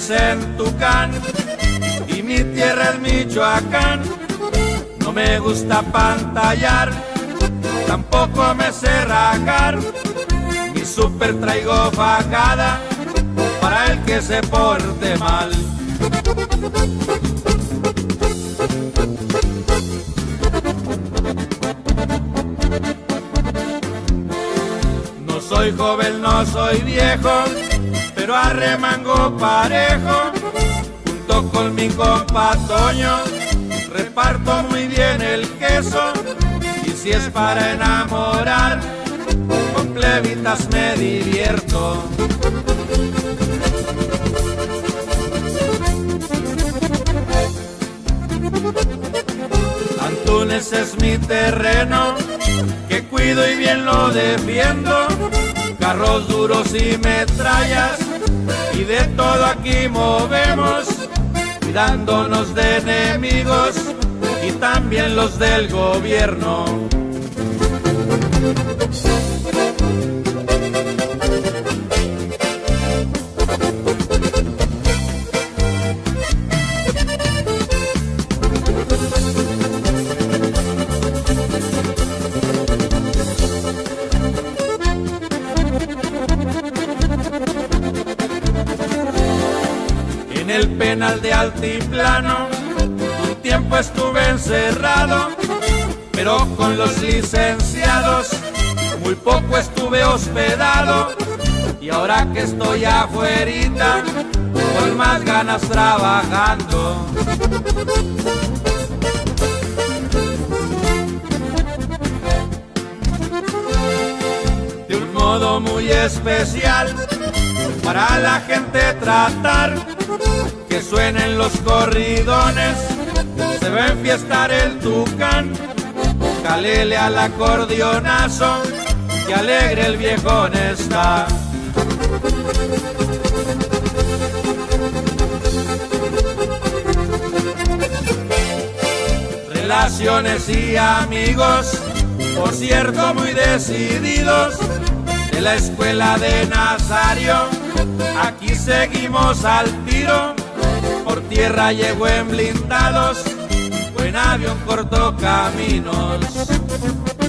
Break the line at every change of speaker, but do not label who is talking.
es en Tucán y mi tierra es Michoacán. No me gusta pantallar, tampoco me sé rajar. Mi súper traigo fajada para el que se porte mal. No soy joven, no soy viejo, pero arremango parejo. Junto con mi compa Toño, reparto muy bien el queso. Y si es para enamorar, con plebitas me divierto. Antunes es mi terreno, que cuido y bien lo defiendo. Carros duros y metrallas, y de todo aquí movemos, cuidándonos de enemigos y también los del gobierno. En el penal de Altiplano un tiempo estuve encerrado, pero con los licenciados muy poco estuve hospedado. Y ahora que estoy afuerita, con más ganas trabajando. De un modo muy especial, para la gente tratar, que suenen los corridones, se va a enfiestar el Tucán. Calele al acordeonazo, que alegre el viejón está. Relaciones y amigos, por cierto muy decididos, de la escuela de Nazario, aquí seguimos al tiro. Por tierra llegó en blindados, o en avión cortó caminos.